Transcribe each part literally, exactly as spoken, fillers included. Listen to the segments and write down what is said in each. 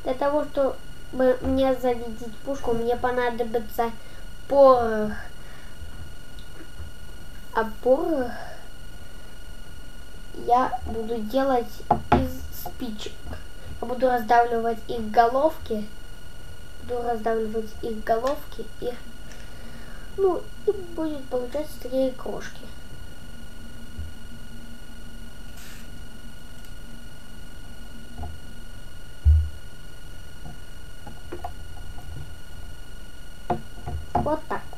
Для того, чтобы мне зарядить пушку, мне понадобится порох. А порох я буду делать из спичек. Я буду раздавливать их головки. Буду раздавливать их головки и, ну, и будет получаться такие крошки. Вот так вот.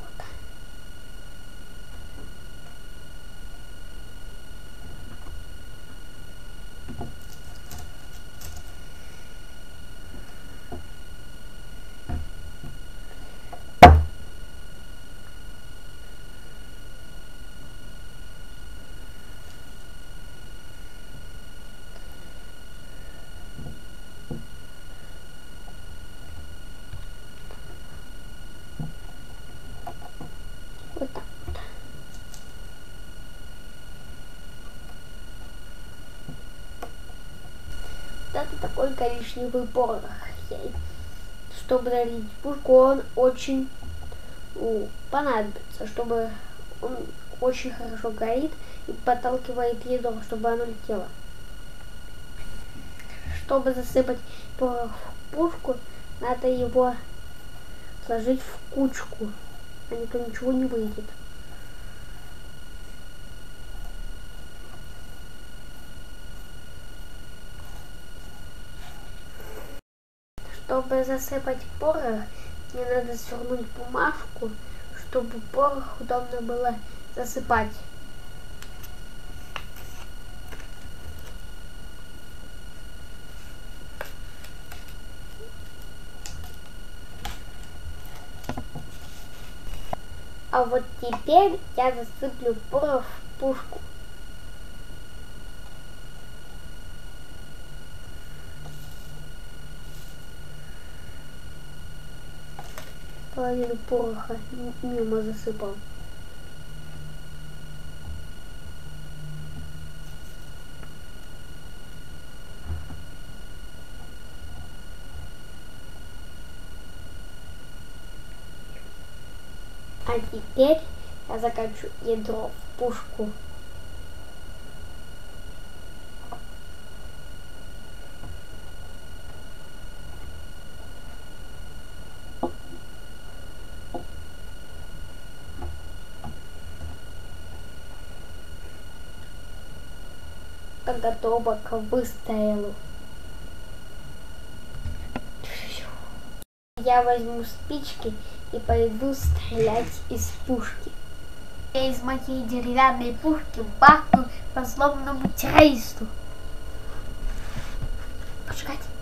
Вот так вот. Вот это такой коричневый порох. Чтобы залить пушку, он очень ну, понадобится, чтобы он очень хорошо горит и подталкивает ядро, чтобы оно летело. Чтобы засыпать порох в пушку, надо его сложить в кучку, а не то ничего не выйдет. Чтобы засыпать порох, мне надо свернуть бумажку, чтобы порох удобно было засыпать. А вот теперь я засыплю порох в пушку. Половину пороха мимо засыпал. А теперь я закачу ядро в пушку. Готово к выстрелу. Я возьму спички и пойду стрелять из пушки. Я из моей деревянной пушки бахну по злобному террористу. Пошукать.